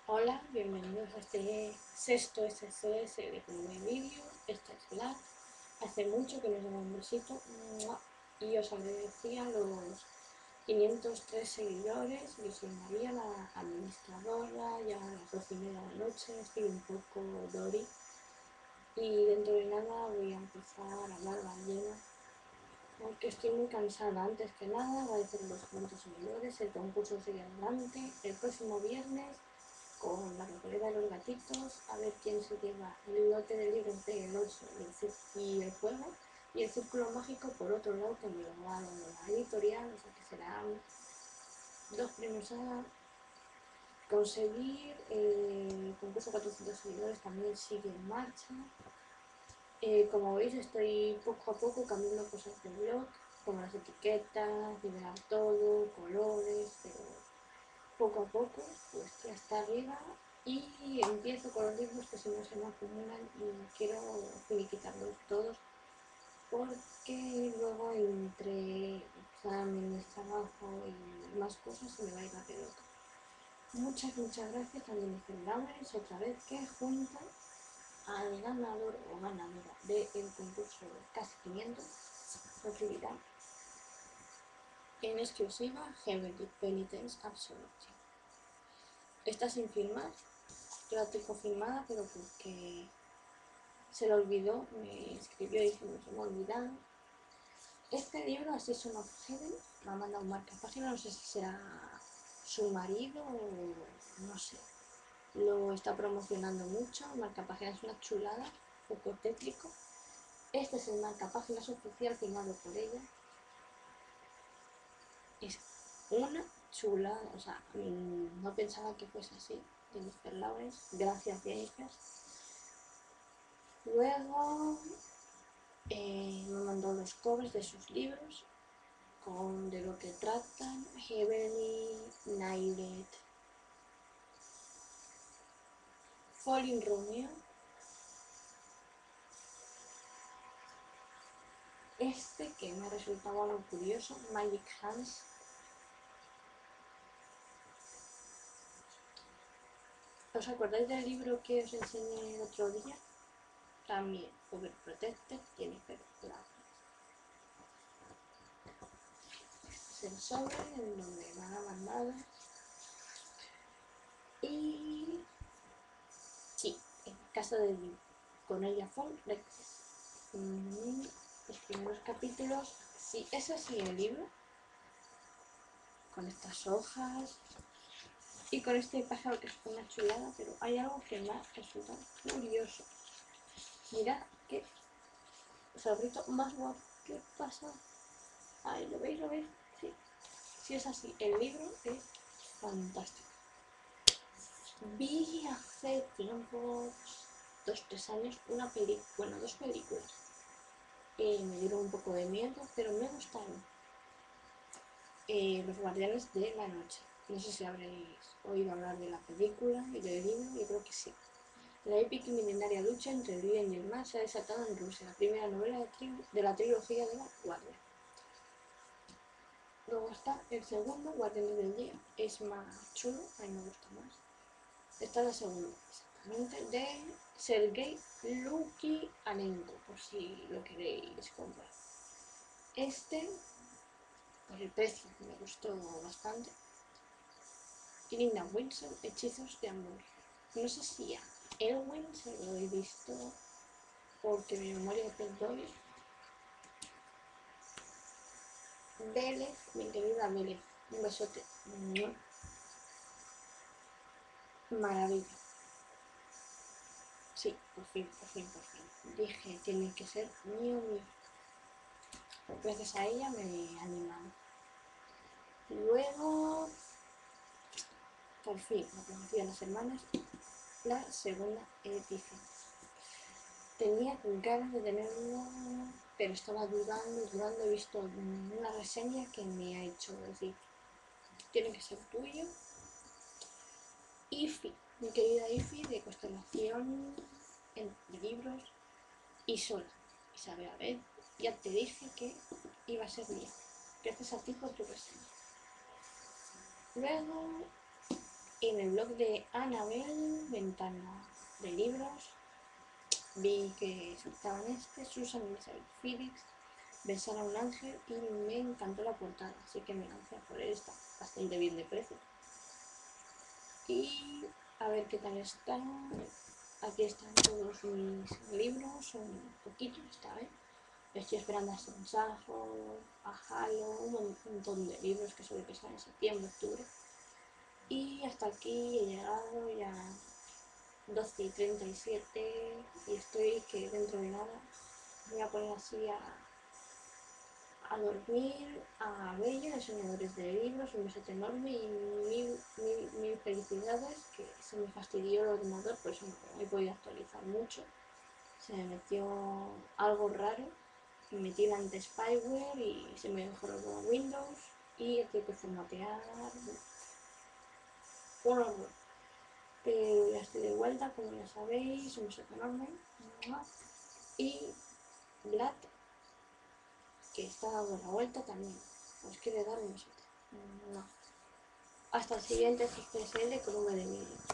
Hola, bienvenidos a este sexto SSS de primer vídeo. Esta es Black. Hace mucho que nos damos un besito. ¡Mua! Y os agradecía los 503 seguidores. Yo soy María, la administradora. Ya a las 12:30 de la noche, estoy un poco Dory. Y dentro de nada voy a empezar a hablar ballena. Porque estoy muy cansada. Antes que nada, agradecer los 500 seguidores. El concurso sigue adelante. El próximo viernes con la rocolera de los gatitos, a ver quién se lleva el lote de libros de El Oso y el juego, y el círculo mágico por otro lado que me lo va dando la editorial, o sea que serán dos premios a conseguir. El concurso 400 seguidores también sigue en marcha. Como veis, estoy poco a poco cambiando cosas del blog, como las etiquetas, nivelar todo, colores, pero poco a poco, pues que hasta arriba, y empiezo con los libros que si no se me acumulan y quiero finiquitarlos todos porque luego entre exámenes, trabajo y más cosas se me va a ir la pelota. Muchas gracias a Jennifer Lawrence otra vez que junta al ganador o ganadora del concurso Casi 500 recibirá en exclusiva Heavenly Penitence Absolution. Está sin firmar. Yo la tengo firmada, pero porque se lo olvidó, me escribió diciendo que se me ha olvidado. Este libro, así Son of Heaven, me ha mandado un marcapágina, no sé si será su marido o no sé. Lo está promocionando mucho, el marcapágina es una chulada, un poco tétrico. Este es el marcapáginas oficial firmado por ella. Es una chulada, o sea, no pensaba que fuese así. Jennifer Lawrence, gracias Jennifer. Luego me mandó los covers de sus libros, de lo que tratan: Heavenly, Nighted, Falling Romeo. Este que me resultaba algo curioso, Magic Hands. ¿Os acordáis del libro que os enseñé el otro día? También, Overprotected, Jennifer Lawrence. Este es el sobre en donde van a mandar. Y sí, en casa de libro, con ella Font Reckless. Los primeros capítulos, sí, es así el libro, con estas hojas y con este pájaro que es una chulada, pero hay algo que me ha resultado curioso. Mirad qué zorrito más guapo. ¿Qué pasa? Ahí, ¿lo veis? ¿Lo veis? Sí, sí es así. El libro es fantástico. Vi hace tiempo, 2 o 3 años, dos películas. Me dieron un poco de miedo, pero me gustaron. Los Guardianes de la Noche. No sé si habréis oído hablar de la película y del libro, yo creo que sí. La épica y milenaria lucha entre el bien y el mal se ha desatado en Rusia, la primera novela de la trilogía de la Guardia. Luego está el segundo, Guardianes del Día. Es más chulo, a mí me gusta más. Esta es la segunda, exactamente, de Sergei Lukianenko, por si lo queréis comprar. Este, por el precio, me gustó bastante. Linda Wilson, Hechizos de Amor. No sé si a Elwin se lo he visto porque mi memoria es doble. Vélez, mi querida Vélez, un besote. Maravilla. Sí, por fin. Dije, tiene que ser mío. Gracias a ella me he animado. Luego, por fin, la profecía de las hermanas, la segunda edición. Tenía ganas de tenerlo, pero estaba dudando. He visto una reseña que me ha hecho decir, tiene que ser tuyo. Ifi, mi querida Ifi, de Constelación de libros y sola. Isabel, a ver, ya te dije que iba a ser mía. Gracias a ti por tu reseña. Luego, En el blog de Annabel, ventana de libros, vi que soltaban Susan Elizabeth Phillips, Besar a un ángel, y me encantó la portada, así que me lancé por él, está bastante bien de precio. Y a ver qué tal está. Aquí están todos mis libros, son poquitos esta vez. Estoy esperando a Sensajo, a Halo, un montón de libros que suele que salen en septiembre, octubre. Y hasta aquí he llegado ya 12:37 y estoy que dentro de nada me voy a poner así a dormir, a ver los soñadores de libros, un besote enorme y mil felicidades, que se me fastidió el ordenador, por eso no he podido actualizar mucho. Se me metió algo raro, me metí el anti-spyware y se me mejoró Windows y tuve que formatear, un horror. Pero ya estoy de vuelta, como ya sabéis, un besote enorme. Y Vlad, que está dando la vuelta también, os quiere dar un besote. No. Hasta el siguiente CPSL con un de vídeo.